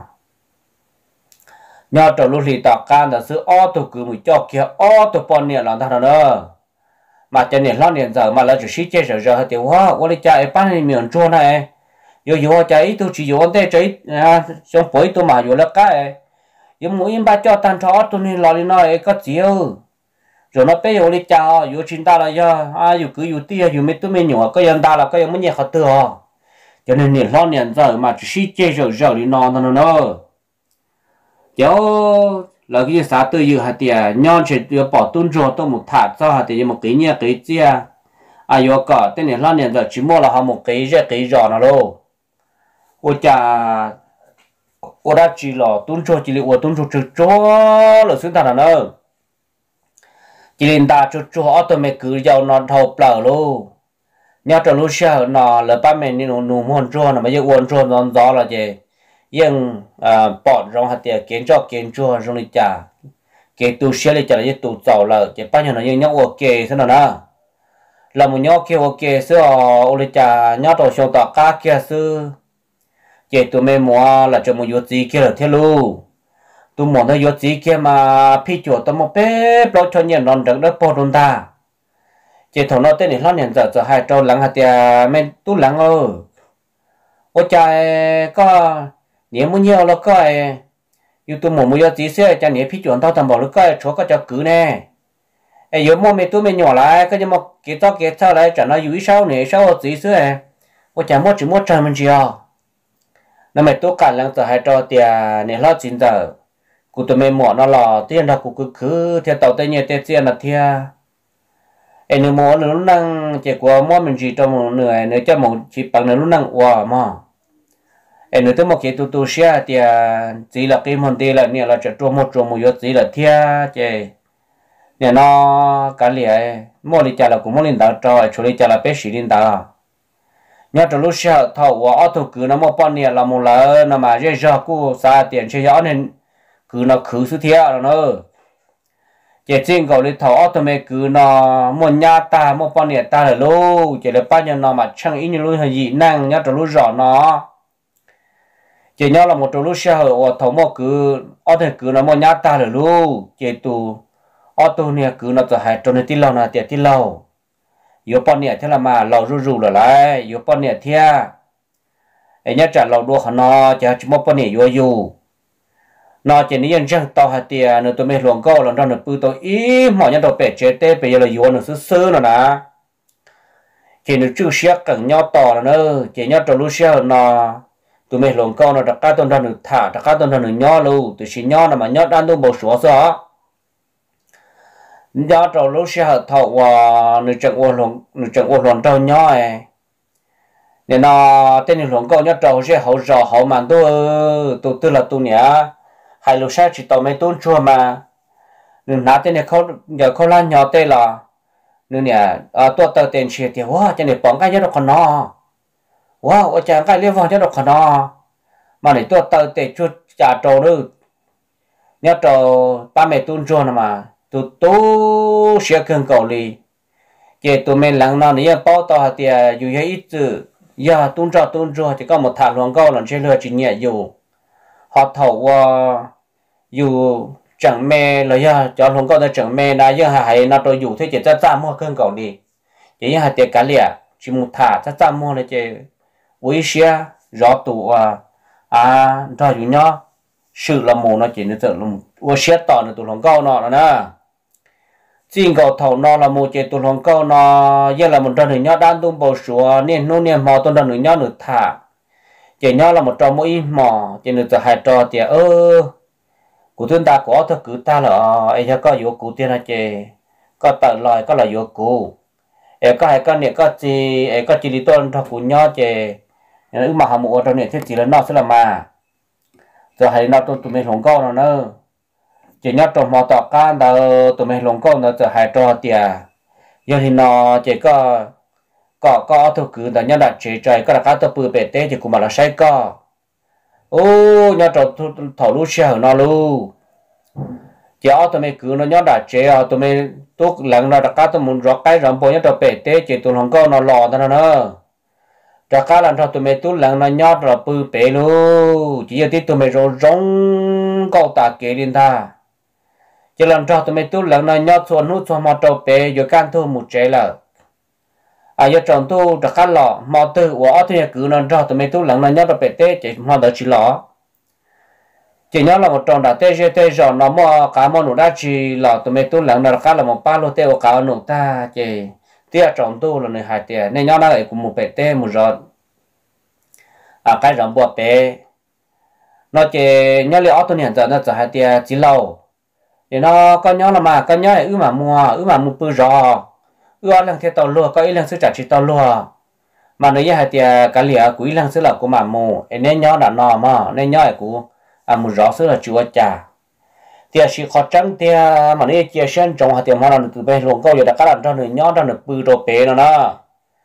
nhớ trong lúc thì tạo can là sự ô tô cứ một cho kia ô tô bọn niệm là thằng đó mà cho nên lo niệm giờ mà là chỉ xí chơi giờ giờ thì quá tôi đi chạy bán này miệng chua này yo yo chạy tôi chỉ yo để chạy trong phổi tôi mà yo là cái yo mỗi ba cho tan chó tôi nên lo đi nói có chiều rồi nó bây giờ đi chào yo chính ta là do à yo cứ yo tia yo mấy tôi mấy nhỏ có dân ta là có dân mấy nhà họ thừa cho nên niệm lo niệm giờ mà chỉ xí chơi giờ giờ đi non nó nó cháu là cái xã tôi giờ hạt tiền nhon chỉ được bỏ tuôn rồi tôi một thạt cho hạt tiền một cái nhẹ cái chia à yo cả tên này lo niệm giờ chỉ mua là họ một cái cái cái giò nào đâu ôi chà ôi đã chỉ là tuân cho chỉ là ôi tuân cho cho cho là xứng thật là nữa chỉ liên ta cho cho ở tôi mới cứ giàu nó thầu bờ luôn nhớ trong lúc sau nó là ba mẹ nên nó nụ mòn cho nó mới uốn cho nó gió là gì nhưng à bọn rong hạt tiền kiến cho kiến cho rong đi trả cái tu sửa đi trả là tu giàu là cái bao nhiêu nó nhưng nhớ ok thế nào nữa là một nhớ kia ok xưa ôi đi trả nhớ tổ sầu tọt cá kia xưa chị tụi mình mua là cho một yếu gì kia là thế luôn tụi mua nó yếu gì kia mà phi chuột tụi một bé bao cho nhiều non đằng đó bao đồn ta chị thằng nó tên này nó nhận giờ giờ hai trâu lắng hạt tiền men tú lắng ơ ôi trời có nếu muốn nhiều là có yêu tụi mua một yếu gì xưa cho nếu phi chuột tao thằng bảo nó có chỗ có cho cứ nè ấy yếu mua mấy tụi mình nhỏ lại cái gì mà cái tao cái sao lại trả nó yếu sao nè sao gì xưa ôi trời mua chỉ mua trời mình chiều năm mày tôi cả lần giờ hai trò tiền này lo chín giờ cụ tụi mình mua nó lò tiền là cụ cứ cứ theo tàu tây nhẹ tiền là theo em nếu mua nó năng chỉ của mua mình chỉ trong một nửa nếu cho một chỉ bằng nó năng hòa mà em nếu tôi một cái tu tu xe tiền chỉ là cái món tiền là nè là chỉ trong một trong một yếu chỉ là theo chứ nè nó cái gì mua đi trả là cũng mua lên đảo trò chỗ đi trả là bé xí lên đảo nhớ trong lúc sau thầu và ở thủ cứ nó một bao nhiêu là một lần nó mà dễ dàng cô xa tiền chơi gió nên cứ nó khử sự thiệt rồi nữa chỉ riêng cầu đi thầu ở thủ mẹ cứ nó một nhà ta một bao nhiêu ta là lô chỉ là bao nhiêu nó mà chẳng ít như luôn hay gì năng nhớ trong lúc rõ nó chỉ nhau là một trong lúc sau ở thầu mò cứ ở đây cứ nó mò nhát ta rồi luôn chỉ tu ở tu này cứ nóจะหายจนที่เราน่ะเตียที่เราอยู่ปอนเนี่ยที่เรามาเรารู้ๆเลยlạiอยู่ปอนเนี่ยเที่ยไอ้เนี่ยจัดเราดูขนอจะชิมปอนเนี่ยอยู่อยู่นอจะนี่ยังจังต่อหาเตียเนื้อตัวไม่หลวงก็หลังจากนั้นปืนตัวอีหมอยังตัวเป็ดเจเต้ไปยังเราอยู่หนึ่งซื้อๆน่ะนะchỉ nếu chưa xét cần nhau tỏ là nữa chỉ nhau trò lúc xét nó tụi mình lòng câu nó đặt cá tôn ra được thả đặt cá tôn ra được nhau luôn từ khi nhau là mà nhau đang tu bổ sửa sao nhau trò lúc xét thọ và nửa trận qua lòng nửa trận qua lòng trâu nhau ấy nên nó tên nửa lòng câu nhau trò sẽ hậu trò hậu màn tu tu tu là tu nhá hai lúc xét chỉ tao mấy tôn chua mà nửa nát tên này không giờ không lan nhau tên là nên nè tôi tao tiền chia thì wow cho nên bỏng cái nhất là con nó wow ở chẳng cái liên quan cho nó con nó mà để tôi tao tiền chút trả trâu nữa nhớ trâu ba mẹ tuôn cho mà tụi tú sẽ cần cầu đi chỉ tụi mình lắng nó nếu bao tao thì dù hay ít chữ giờ tuôn cho tuôn cho chỉ có một thằng luôn câu lần chơi lừa chỉ nhẹ dù họ thầu dù chẳng mẹ là giờ cho luôn câu đó chẳng mẹ đã giờ hay nó tôi dù thế chỉ ra ra mua cơn cầu đi chỉ là tiền cá lẻ chỉ một thả ra ra mua là chỉ uống xe gió tủ à à cho dù nhá sự là một nó chỉ là tự là uống xe tỏ là tụ lòng câu nọ nè chính cầu thầu nó là một chỉ tụ lòng câu nó giờ là một trong những nhá đang tung bầu sủa nên nô nên mò trong những nhá được thả chỉ nhá là một trong mỗi mò chỉ được hai trò tiền ơ cụ tuyên ta có thật cứ ta là ấy cho có yếu cụ tiên là chê có tận lời có là yếu cụ ấy có hay có niệm có gì ấy có chỉ lý tôn thật cụ nhỏ chê nhưng mà họ mua trong niệm thiết chỉ là nó sẽ là mà rồi hay nó tụi mình hùng câu nó nữa chỉ nhớ trong mò tọt can đâu tụi mình hùng câu nóจะhay cho tiền giờ thì nó chỉ có có có thật cứ là nhớ đặt chế trời có là cá tơ bự bể té chỉ cũng mà là sai có ô nhớ trâu thầu lú xe nó lu chỉ ở tụi mình cứ nó nhớ đã chế ở tụi mình tốt lần nào đặt cá tụi mình rót cái rầm bò nhớ trâu bể té chỉ tụi lòng câu nó lò đó nữa đặt cá lần sau tụi mình tốt lần nó nhớ rồi bự bể lu chỉ giờ tí tụi mình rồi rong câu ta kể lên ta chỉ lần sau tụi mình tốt lần nó nhớ xuân hút xuân mà trâu bể rồi can thu một chế là à giờ trồng tu đặt cá lọ mò từ của ở thì cứ nó cho tụi mình tu lắng nó nhớ được bể tê chỉ mò được chỉ lọ chỉ nhớ là một trồng đã tê tê tê rồi nó mò cá mò nụ đã chỉ lọ tụi mình tu lắng nó cá là một ba lô tê của cá nụ ta chỉ tia trồng tu là người hai tia nên nhớ nó lại cùng một bể tê một rồi à cái rồng bùa bể nó chỉ nhớ liệu ở tụi hiện giờ nó chỉ hai tia chỉ lâu thì nó có nhớ là mà có nhớ là ư mà mua ư mà mua bự rồi ưa lần theo tàu lúa có ít lần sư trả chỉ tàu lúa mà nói như hai tia cá lìa của ít lần sư là của mà mù nên nhớ đã nọ mà nên nhớ của à một rõ sư là chúa cha tia chỉ khó trắng tia mà nói chia sẻ trong hai tia mà nó từ bên luôn câu giờ đã cá làm cho người nhớ cho người bự đồ bể nó nè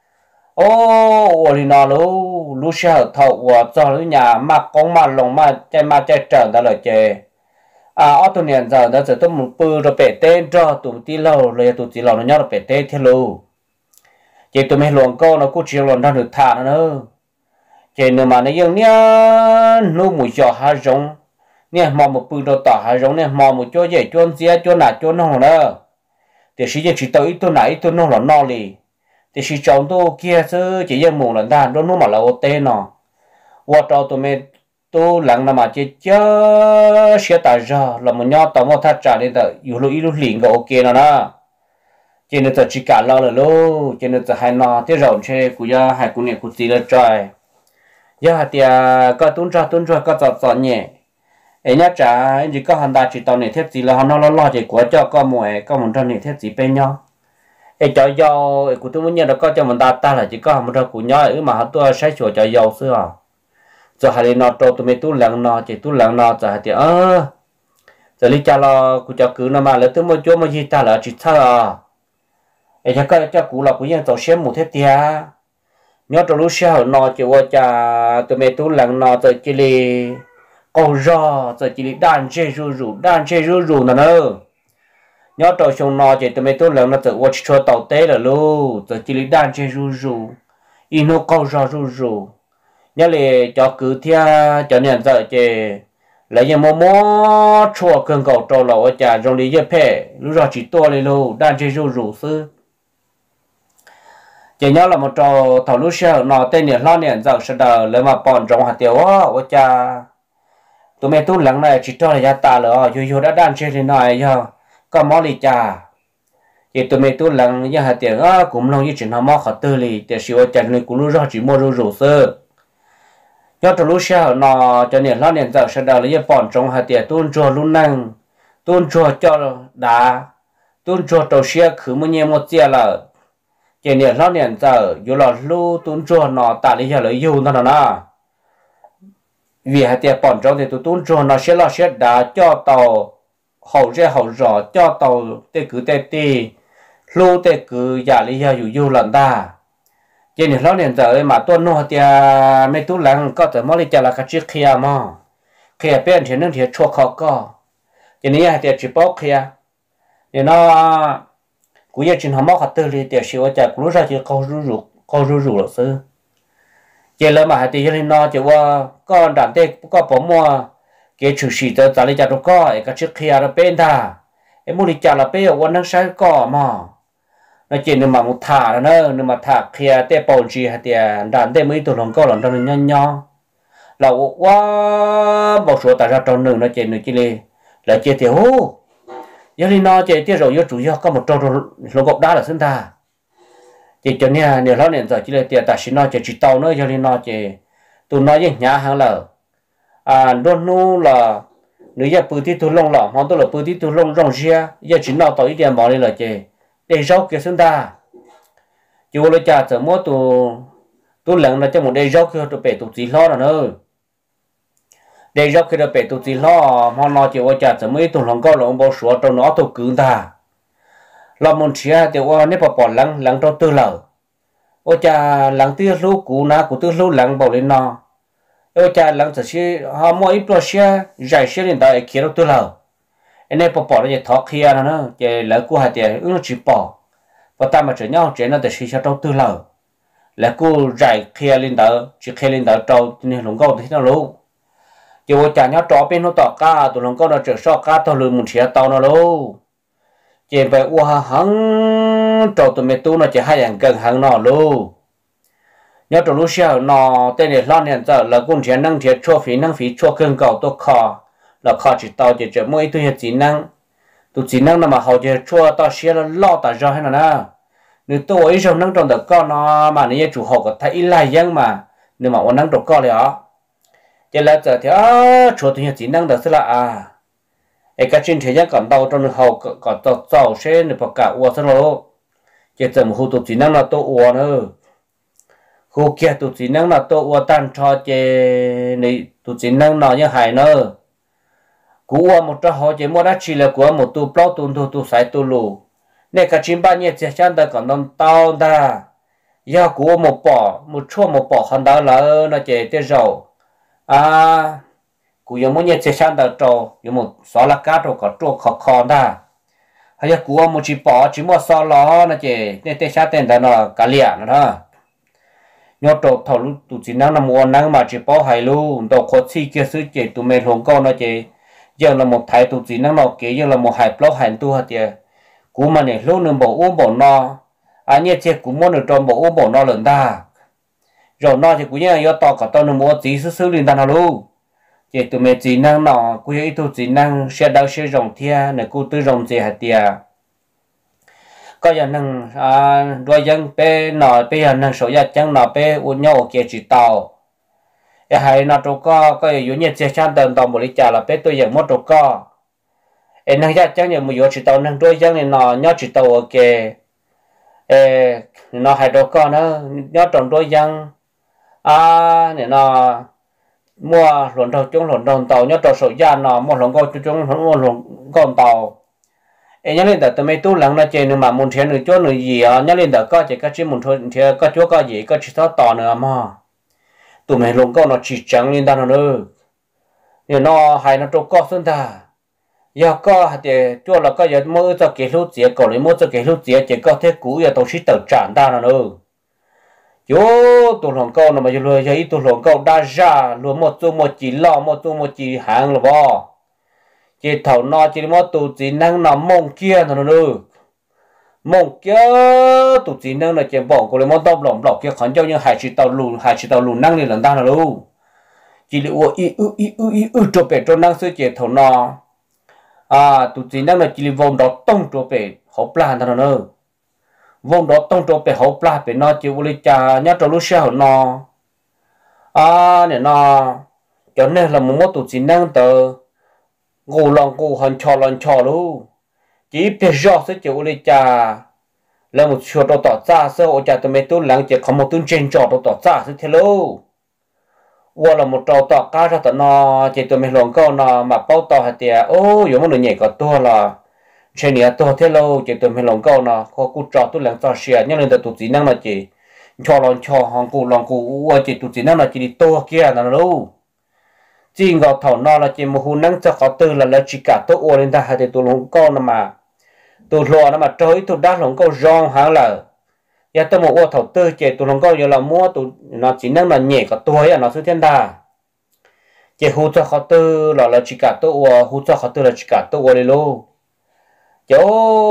ô thì nó lú lú xe thầu của cho lú nhà mà con mà lồng mà chạy mà chạy trở ra lời chè à ở tụi này giờ đã giờ tôi một bự rồi bể tên cho tụi tí lâu rồi tụi tí lâu nó nhớ là bể tên theo luôn chỉ tụi mình luồng câu nó cũng chỉ luồng đang được thả nữa chỉ nếu mà nó dương nhá nu mùi giò hai giống nè mò một bự rồi tỏ hai giống nè mò một chỗ dễ chỗ gì chỗ nào chỗ nào nữa thì chỉ chỉ tới chỗ này chỗ nào là no lì thì chỉ chọn tôi kia chứ chỉ riêng mù là ta nó nó mà là ô tên nó qua cho tụi mình tôi lặng nằm mà chỉ chớ sẽ tại ra là một nhau tao một thắt trả đến tờ yêu lúc yêu liền cái ok nó đó chỉ nên tờ chỉ cả lo là lô chỉ nên tờ hai nó thế rồi chơi của gia hai của này của chị là trời gia thì có tuôn ra tuôn ra có giọt giọt nhẹ ấy nhá trả anh chỉ có hành ta chỉ tao này thép gì là nó lo lo chỉ của cho con mồi con một trăm này thép gì bên nhau ấy cho dầu của tôi muốn nhận được có cho mình ta ta là chỉ có một trăm của nhau ấy mà tôi sai sửa cho dầu xưa à giờ hai nó trâu tụi mình tu lặng nó chỉ tu lặng nó giờ thì ơ giờ đi cha lo cụ cho cứ nó mà lấy tới một chỗ mà gì ta là chỉ sao à ấy chắc cái cho cụ là cụ yên tàu xem một thế tia nhớ trâu lúc sau nó chỉ qua cha tụi mình tu lặng nó giờ chỉ li câu rò giờ chỉ li đàn chơi ru ru đàn chơi ru ru nữa nữa nhớ trâu xong nó chỉ tụi mình tu lặng nó giờ qua chỉ cho tàu té là luôn giờ chỉ li đàn chơi ru ru ino câu rò ru ru nhớ là cho cứ theo cho nên giờ chị lấy những món món chua cơn cầu trâu lẩu ở nhà trong lý dễ phê lúc đó chỉ to lên luôn đang chơi rủ rủ sư chỉ nhớ là một trò thầu lúc sau nó tên niệm lo niệm giờ sẽ đợi lấy mà bọn trong hạt tiêu ở nhà tụi mẹ tu lắng này chỉ cho là gia ta rồi dù dù đã đang chơi thì nói giờ có món gì cha thì tụi mẹ tu lắng như hạt tiêu á cũng lâu như chuyện họ mò khó tư lì để xíu ở này cũng lúc đó chỉ mua rủ rủ sư nhớ từ lúc sau nó cho nên lo niệm giờ sẽ đợi lấy bọn trong hạt tiêu tuôn chùa luôn năng tuôn chùa cho đá tuôn chùa đầu xe khử một nhiều một chia là chỉ niệm lo niệm giờ dù là lu tuôn chùa nó tại lý do lấy dù nó nó vì hạt tiêu bọn trong thì tụi tuôn chùa nó sẽ lo sẽ đá cho tàu hậu ra hậu rõ cho tàu tê cứ tê tê lu tê cứ giả lý do dù dù lần ta chỉ niệm lo niệm giờ mà tuôn nó thì mấy tu lăng có thể mới cho là cái chiếc kia mà kia bên thì nó thì chua khó có chỉ niệm hạt tiêu chỉ bóc kia thì nó cú giờ chuyện họ móc hạt tư li để xíu chả cú ra chỉ câu rú rú câu rú rú là sư chỉ là mà hạt tiêu lên nó chỉ qua con đàn tê có bỏ mua cái chủ sĩ tới trả lại trả được có cái chiếc kia là bên ta em muốn đi trả là bên ở quán năng sai có mà nó chỉ nên mà một thả nữa nên mà thả kia tê bầu gì hạt tiêu đàn tê mấy tụi lòng có lòng trong nhân nhau là quá bảo số tại ra trong nương nó chỉ nữa chỉ là là chỉ tiêu giờ thì nó chỉ tiêu rồi chủ yếu có một trâu lô gọc đá là sinh ta chỉ cho nên nếu nó nên giờ chỉ là tiền tài sinh nó chỉ chỉ tàu nữa giờ thì nó chỉ tụi nó những nhà hàng là à luôn nu là nếu giờ bự thì tụi lông là món tôi là bự thì tụi lông rong ria giờ chỉ nó tàu ít tiền bỏ đi là chỉ để rau kia sinh ta chú lấy cha giờ mua tụi tụi lợn là cho một đây rau kia tụi bể tụi gì lo là nữa để rau khi đó bể tụi gì lo mà nó chỉ qua chả chỉ mấy tụi lòng cao lòng bao số trong nó tụi cứng ta làm một chia thì qua nếu bỏ bỏ lăng lăng cho tư lợ ô cha lăng tiêu lú cũ na của tư lú lăng bảo lên nó ô cha lăng chỉ xí họ mua ít đồ xí giải xí lên đó kia đâu tư lợ anh em bỏ bỏ nó chỉ thọ kia nó nữa chỉ lỡ của hai tiền ứng chỉ bỏ và ta mà chỉ nhau chỉ nó để xí cho trong tư lợ là cô giải kia lên đó chỉ kia lên đó trâu nên lòng cao thì nó lú dù chả nhớ trò bên nó tỏ cá tụi nó có nó trở so cá tao lừa một chiếc tàu nó luôn chỉ về u hắn trò tụi mẹ tu nó chỉ hai hàng gần hàng nó luôn nhớ trò lúc sau nó tên này lo nhận giờ là cũng chỉ năng chỉ chua phí năng phí chua cơn cầu tôi kho là kho chỉ tao chỉ chỉ mỗi tôi chỉ năng tụi chỉ năng mà họ chỉ chua tao xia là lo tao ra hay là na nếu tôi ấy trong năng trong được con nó mà nếu chủ họ có thấy lại dân mà nếu mà ông năng được con liền chỉ là giờ thì à chỗ thì chỉ năng được là à cái trên thế giới còn đâu trong hậu còn tàu tàu xe nữa bậc cả uo sao đó chỉ tầm khu tụ chỉ năng là tụ uo nữa khu kia tụ chỉ năng là tụ uo tan cho chỉ này tụ chỉ năng nó như hải nữa cú uo một trò họ chỉ mua đã chỉ là của một tụ bao tụ tụ tụ sai tụ lù này cái trên bao nhiêu chỉ chăn ta còn đông tao ta giờ cú một bỏ một chua một bỏ hắn đó là nó chỉ tới rồi à cú giống như chơi sang đầu trâu giống một xóa lá cá trâu có trâu khó khó ta hay là cú một chỉ bỏ chỉ một xóa ló nó chỉ nên chơi sang tên đó nó cá liệt nữa nhớ trâu thầu lúc tụi chỉ năng là mua năng mà chỉ bỏ hay luôn đồ khó chi kia sư chỉ tụi mình không có nó chỉ giờ là một thái tụi chỉ năng nó kia giờ là một hải block hành tu hả tiệt cú mà này lúc nữa bỏ uống bỏ no à như chơi cú muốn được trâu bỏ uống bỏ no lần ta rồi nó thì cũng như là tao có tao nó mua chỉ sức sức lên ta luôn chỉ tụi mẹ chỉ năng nó cũng như tụi chỉ năng sẽ đau sẽ rộng thia này cô tư rộng gì hạt tiề có giờ năng à đôi dân pe nọ pe giờ năng số giờ chẳng nọ pe uốn nhau kia chỉ tàu cái hay nó trâu co có yếu như chơi chăn tần tàu một lít trà là pe tôi giờ mất trâu co em năng giờ chẳng như một yếu chỉ tàu năng đôi dân này nọ nhau chỉ tàu ok ê nó hay trâu co nữa nhau trồng đôi dân à này nó mua luận đầu chung luận đầu tàu nhớ trò sổ gia nó mua luận câu chung mua luận con tàu em nhớ lên đó tụi mấy tu lắng là chơi nữa mà muốn chơi nữa chỗ nữa gì à nhớ lên đó có chỉ có chỉ muốn thôi chơi có chỗ có gì có chỉ tháo tàu nữa mà tụi mấy luận câu nó chỉ trắng lên đó nữa nhưng nó hay nó trâu có xuyên ta giờ có thì chỗ là có giờ mua cho cái lúc gì còn lấy mua cho cái lúc gì chỉ có thể cũ giờ tàu chỉ tàu tràn ta nữa yo tụ lòng câu nó mà yo lừa yo tụ lòng câu đa ra lừa một tu một chỉ lo một tu một chỉ hàng là bo chỉ thầu nó chỉ một tụ chỉ năng nó mông kia nó nữa mông kia tụ chỉ năng là chỉ bỏ cô lấy một tàu lỏng lỏng kia khẩn cho như hai chỉ tàu lù hai chỉ tàu lù năng lên lần ta là luôn chỉ là ủa y ư y ư y ư cho bể cho năng sư chỉ thầu nó à tụ chỉ năng là chỉ là vòng đó tông cho bể hộp lan thằng nữa vòng đó tông cho bể hộp lan bể nó chỉ vô cha nhớ cho lúc sau nó à nè nó cho nên là một món tụ chỉ năng tờ ngủ lòng ngủ hòn trò lòng trò luôn chỉ biết rõ sẽ chịu vô cha là một chuyện đó tỏ ra sơ ở cha tụi mày tôi lắng chỉ không một tuần trên trò đó tỏ ra sẽ thế luôn qua là một trò tỏ cá ra tận nó chỉ tụi mình lòng câu nó mà bao tỏ hạt tiền ô giống một người nhảy có tua là trên này tua thế lâu chỉ tụi mình lòng câu nó có cú trò tôi làm trò xìa nhưng lên từ tụi chỉ năng là chỉ cho lòng cho hàng cụ lòng cụ qua chỉ tụi chỉ năng là chỉ đi tua kia là đâu chỉ ngọc thảo nó là chỉ một hồn năng cho khó tư là là chỉ cả tôi ô lên ta hạt tiền tụi lòng câu nó mà tụi lò nó mà trôi tụi đá lòng câu rong hả là giờ tôi một ô thảo tư chỉ tụi lòng câu giờ là mua tụi nó chỉ năng là nhẹ có tuổi à nó sẽ thiên đà chỉ hút cho khó tư là là chỉ cả tôi ô hút cho khó tư là chỉ cả tôi ô đi luôn chỗ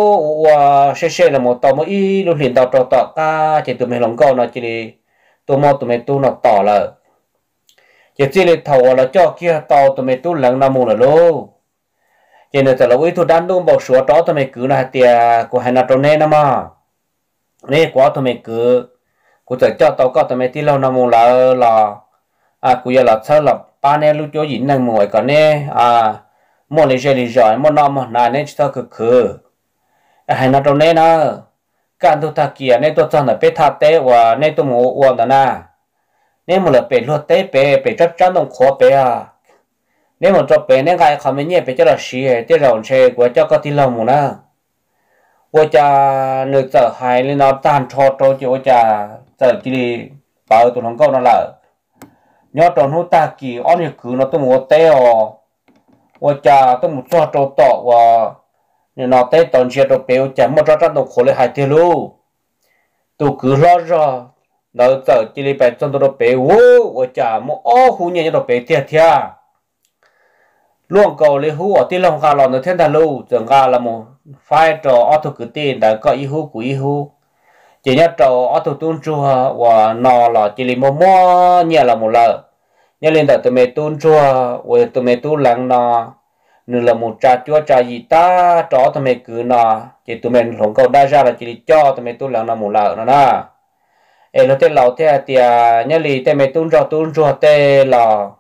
ô xe xe là một tàu một ít luôn liền tàu tàu tàu ca chỉ tụi mình lòng câu nó chỉ đi tụi mò tụi mình tu nó tỏ là chỉ chỉ là thầu là cho kia tàu tụi mình tu lần năm mùng là luôn chỉ là là uy thu đan đông bảo sửa đó tụi mình cứ là tiền của hai nát trâu nè mà nè quá tụi mình cứ của tự cho tàu có tụi mình tí lâu năm mùng là là à của giờ là sao là ba nè lúc chỗ gì năng mùng còn nè à mua lấy chơi lấy giỏi mua năm mua nài nè cho cực khử hai nát trâu nè nó can tu ta kia nè tôi cho là bé tháp té và nè tôi mua uống đó na nè một là bé luộc té bé bé chắc chắn đông khó bé à nếu mà cho bé nên cái không mình nhẹ bé cho là xí hệ tiếc rồng xe của cho có tí lâu một na của cha nước sở hai lên nó tan cho cho cho cha sở chỉ đi bảo tụi thằng con nó là nhớ tròn hút ta kỳ on như cứ nó tôi mua té à của cha tôi một cho cho tọ và nên nó té tòn xe cho bé cha một cho cho nó khổ lại hai tiếng luôn tụi cứ lo rồi nó sở chỉ đi bé cho tôi bé wo của cha một ô khu nhà cho bé thiệt thiệt luôn cầu lấy hú ở tí lòng gà lòn ở thiên đà lưu tưởng gà là một vai trò ở thuộc cứ tiền đã có ý hú của ý hú chỉ nhớ trò ở thuộc tuôn chua và nò là chỉ lấy một mò nhẹ là một lợ nhớ lên đợt tụi mày tuôn chua và tụi mày tu lắng nò nữa là một trà chua trà gì ta trò tụi mày cứ nò chỉ tụi mày lòng cầu đa ra là chỉ cho tụi mày tu lắng nò một lợ nó na em nó tên lẩu thế thì nhớ lì tụi mày tuôn chua tuôn chua tê là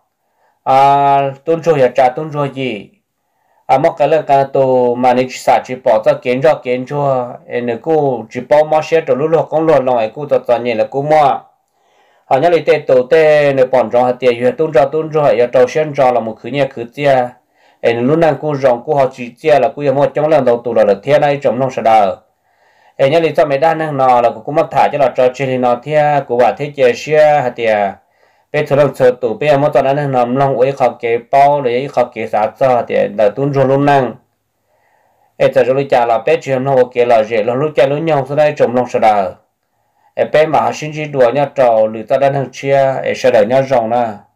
à tuân rồi ya trả tuân rồi gì à mất cái là cái tổ mà nên xả chỉ bỏ ra kiến cho kiến cho em nữa cô chỉ bỏ mà xe rồi lúc lúc con luôn lòng cô tập toàn nhẹ là cô mua họ nhớ lấy tên tổ tên nữa bỏ ra tiền ya tuân rồi tuân rồi ya trâu sen rồi là một khứ nhẹ khứ chia em lúc nào cô rong cô họ chỉ chia là cô ya một trong lần đầu tổ là là thiên này trong nông sản đào em nhớ lấy cho mấy đa năng nọ là cô mất thả cho là trò chơi nọ thiên cô bảo thế chia xe hạt tiền bây giờ làm sơ tụ bây giờ mỗi tuần anh nằm lòng ấy học cái bao để học cái啥cho để đỡ tuân rồi luôn năng ấy giờ rồi trả là bây giờ nó học cái là gì là lúc trả lúc nhau sau đây trồng lòng sờ đờ ấy bây mà sinh chỉ đùa nhau trầu lười ta đang hàng chia ấy sờ đờ nhau rồng nè